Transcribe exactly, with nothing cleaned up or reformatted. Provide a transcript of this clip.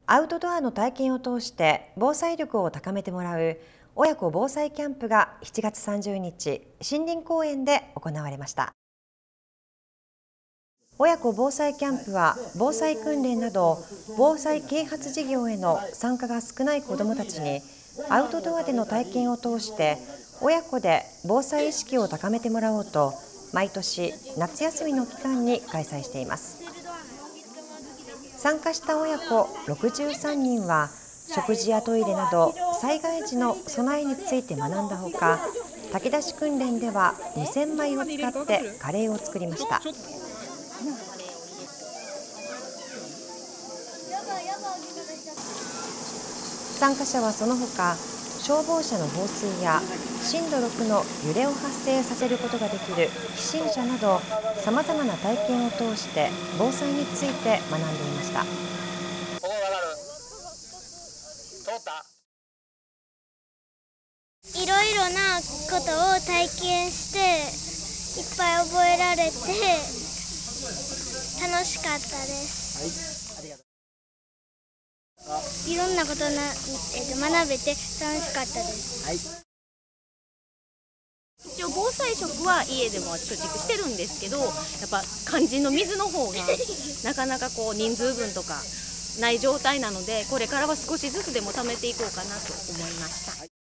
アウトドアの体験を通して防災力を高めてもらう親子防災キャンプがしちがつさんじゅうにち、森林公園で行われました。親子防災キャンプは防災訓練など防災啓発事業への参加が少ない子どもたちにアウトドアでの体験を通して親子で防災意識を高めてもらおうと毎年夏休みの期間に開催しています。参加した親子ろくじゅうさんにんは食事やトイレなど災害時の備えについて学んだほか、炊き出し訓練では無洗米を使ってカレーを作りました。参加者はその他、消防車の放水や震度ろくの揺れを発生させることができる起震車などさまざまな体験を通して防災について学んでいました。ここわかる？ 通った？いろいろなことを体験していっぱい覚えられて楽しかったです。はい、ありがとう。いろんなことな、えー、と学べて楽しかったです。はい、 一応防災食は家でも貯蓄してるんですけど、やっぱ肝心の水の方がなかなかこう人数分とかない状態なので、これからは少しずつでも貯めていこうかなと思いました。